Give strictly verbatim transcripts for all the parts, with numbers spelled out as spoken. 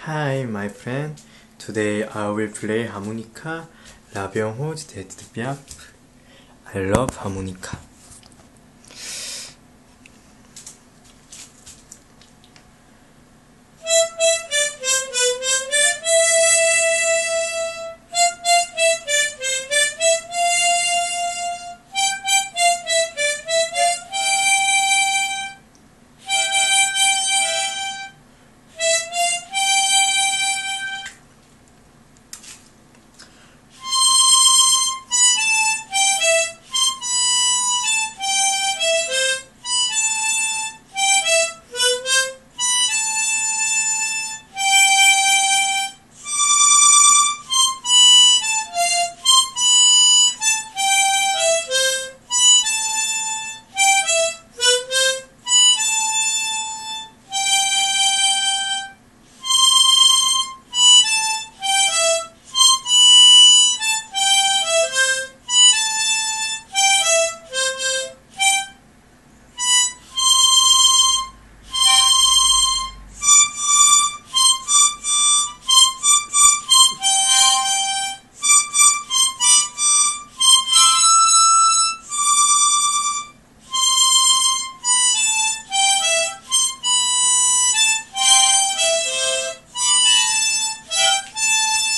Hi, my friend. Today I will play harmonica, La Bien Haute d'Edith Piaf. I love harmonica.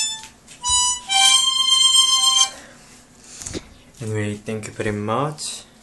Anyway, thank you very much.